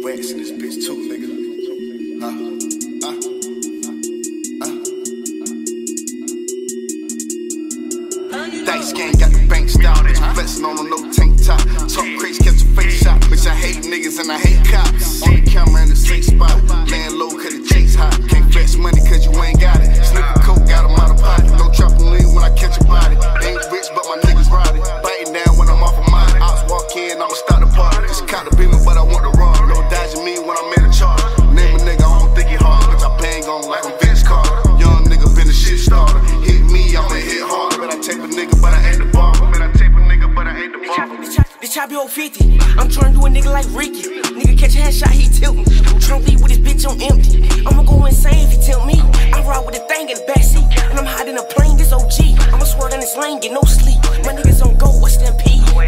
wax in this bitch too, nigga. Dice gang got the bank style, bitch. Flexing on a no tank top. Talk crazy, catch a face shot. Bitch, I hate niggas and I hate cops. On the camera in the safe spot. Laying low cause the chase hot. Can't flex money cause you ain't got it. Sniffing coke, got them out of pocket. No dropping lean when I catch a body. Ain't rich, but my niggas ride it. Biting down when I'm off of mine. Ops walk in, I'ma start the party. Just caught the beamer, but I want the raw. No dodging me when I'm in a charge. Name a nigga, I don't think he hard. Bitch, I bang on like I'm Vince Carter. Young nigga been a shit starter. Hit me, I'ma hit harder. But I tape a nigga, but I ain't the barber. But I tape a nigga, but I ain't the barber. This chop be 50. I'm trying to do a nigga like Ricky. Nigga catch a headshot, he tilt me. I'm trying to leave with this bitch on empty. I'ma go insane if he tilt me. I ride with a thing in the backseat. And I'm hiding a plane, this OG. I'ma swerve in this lane, get no sleep. My niggas on go, what's that P?